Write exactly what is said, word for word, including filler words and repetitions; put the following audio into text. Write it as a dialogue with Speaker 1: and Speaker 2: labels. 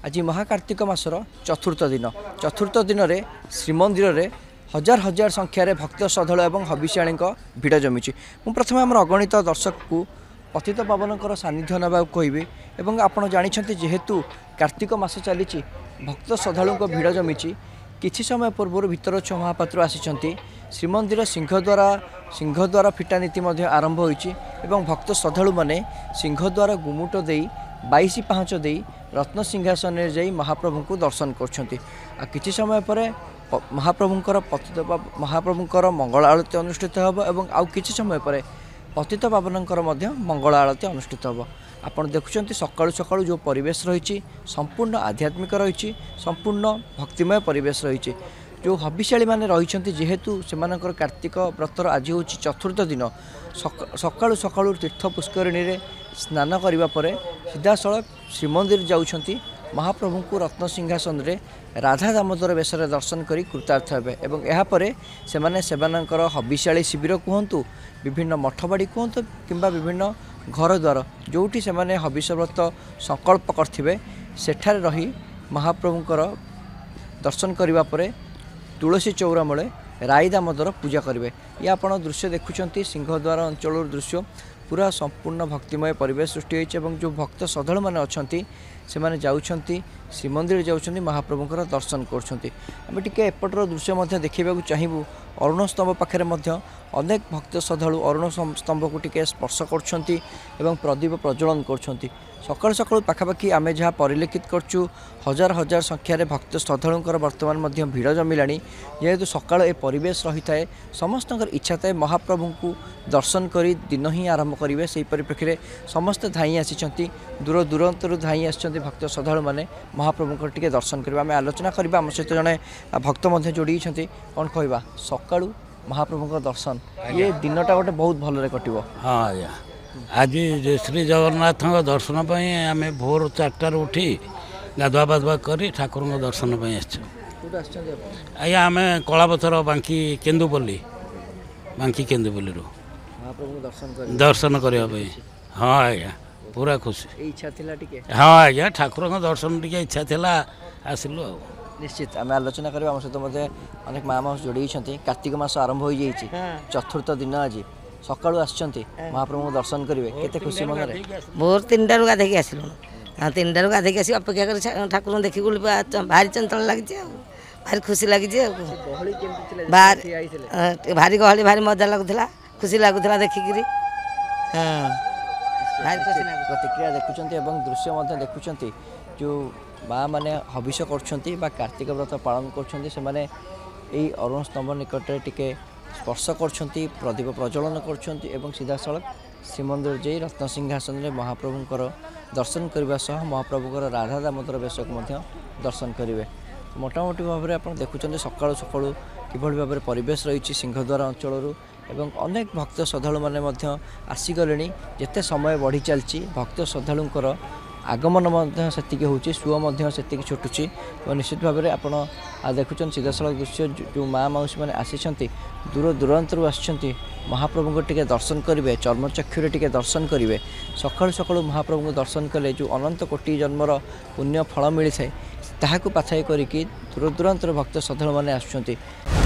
Speaker 1: आज महाकार्तिक मासर चतुर्थ दिन चतुर्थ दिन में श्रीमंदिर में हजार हजार संख्यार भक्त श्रद्धा और हबिषाणी भिड़ जमी मु प्रथम आम अगणित दर्शक को पतित पावनकर सानिध्य ना कहि आपड़ जानते जेहेतु कार्तिक मास चली भक्त श्रद्धा भिड़ जमी किछि समय पूर्व भीतर छ महापात्र आसी श्रीमंदिर सिंहद्वार सिंहद्वार फिटा नीति आरंभ होइछि एवं भक्त श्रद्धालु माने सिंहद्वार गुमुट दे बाईस पाँच दे रत्न सिंहासन में जाई महाप्रभु को दर्शन कर किछि समय पर महाप्रभुंकर पतित महाप्रभुंकर मंगल आरती अनुष्ठित होब एवं आउ किछि समय पर पतित पावनकर मध्य मंगल आरती अनुष्ठित होब। आपण देखुछंती सकाळु सकाळु जो परिवेश रही संपूर्ण आध्यात्मिक रही संपूर्ण भक्तिमय परिवेश रही जो हबिशाली माने रही जेहेतु सेमानकर कार्तिक व्रतर आज हूँ चतुर्थ दिन सकाळु सकाळु तीर्थ पुष्करिणी रे स्नान करिबा परे सीधासलख श्रीमंदिर जाउछंती महाप्रभु को रत्न सिंहासन रे राधा दामोदर बेशरे दर्शन करी कृतार्थ हेबे एवं एहा परे सेमाने सेमानकर हबिशाली शिविर कहतु विभिन्न मठबाड़ी कहतु किंबा विभिन्न घर द्वार जोठी सेमाने हबिष व्रत संकल्प करथिबे सेठारे रही महाप्रभुंकर दर्शन करिबा परे तुलसी चौरा मूले राई दामोदर पूजा करेंगे। ये आप दृश्य देखुं सिंहद्वार अंचल दृश्य पूरा संपूर्ण भक्तिमय परिवेश सृष्टि होती जो भक्त श्रद्धालु मैंने अच्छा से मैंने जाऊँगी श्रीमंदिर जाऊँगी महाप्रभुंर दर्शन करें टी एपटर दृश्य देखा चाहबू अरुण स्तंभ पाखे अनेक भक्त श्रद्धालु अरुण स्तंभ को टी स्पर्श कर प्रदीप प्रज्वलन कर सकाल सकाल पाखापाखि आम जहाँ परिलक्षित करछु हजार हजार संख्यार भक्त श्रद्धालुंकर वर्तमान भिड़ जमिला जेहेतु सकाल ए परिवेश रही थाए समस्त इच्छा थाए महाप्रभु को दर्शन कर दिन ही आरंभ करेंगे से परिप्रेक्षी में समस्ते धाई आसी दूर दूरांतर धाई आसी भक्त श्रद्धालु मैंने महाप्रभु टे दर्शन करवा आम आलोचना करवा आम सहित जड़े भक्त जोड़ी कौन कहवा सकाळु महाप्रभु दर्शन ये दिनटा गोटे बहुत भल कटो।
Speaker 2: हाँ आज्ञा आज श्री जगन्नाथ दर्शन आम भोर चार उठी गाधुआ पाधुआ कर ठाकुर दर्शन आज्ञा आम कलापथर बांकी केन्दुपल्ली बांकी केन्दुपल्ली दर्शन करने हाँ आज्ञा पूरा खुशी
Speaker 1: इच्छा थिला टिके
Speaker 2: हाँ आज्ञा ठाकुर दर्शन टी इच्छा थिला आसिलु आ
Speaker 1: निश्चित आम आलोचना करवा आम सहित अनेक माँ माउस जोड़ी कार्तिक मास आरंभ हो जाइए चतुर्थ दिन आज सकाळु आसछंती महाप्रभु दर्शन करेंगे केते खुशी मन रे
Speaker 3: भोर तीन टारू गाधेकी आसिलु हाँ तीन टारू गाधेकी आसी अपेक्षा कर ठाकुर देखी बोली भारी चंचल लगी भारी खुशी लगी भारी गहली भारी मजा लगुला खुशी लगुला देखिकी हाँ भारी खुशी
Speaker 1: प्रतिक्रिया देखुं एवं दृश्य देखुं जो माँ मैंने हबिष कर कार्तिक व्रत पालन कर अरुण स्तंभ निकट टिके स्पर्श कर प्रदीप प्रज्वलन कर सीधा सड़क श्रीमंदिर जाई रत्न सिंहासन में महाप्रभुंर दर्शन करने सह महाप्रभुर राधा दामोदर वेश दर्शन करेंगे। मोटामोटी भाव में आप देखुं सकाळु सकाळु किभଳି भाव परिवेश रही सिंहद्वार अंचल एवं अनेक भक्त श्रद्धालु मैंने आसीगले जिते समय बढ़ी चलती भक्त श्रद्धालुंकर आगमन से होची सुओ से छुटुची और निश्चित भाव में आप देखुं सीधासल दृश्य जो माँ मौसी मैंने आसी दूर दूरांतर आसी महाप्रभु टे दर्शन करेंगे चर्मचक्षुरे टे दर्शन करेंगे सकाळु सकाळु महाप्रभु दर्शन कले जो अनंत कोटि जन्मर पुण्य फल मिली है ताकू पाथाई करी दूर दूरांतर भक्त श्रद्धालु मैंने आसुँच।